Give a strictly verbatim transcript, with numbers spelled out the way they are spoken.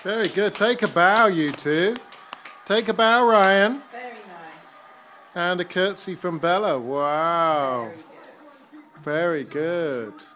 Very good. Take a bow, you two. Take a bow, Ryan. Very nice. And a curtsy from Bella. Wow. Very good. Very good.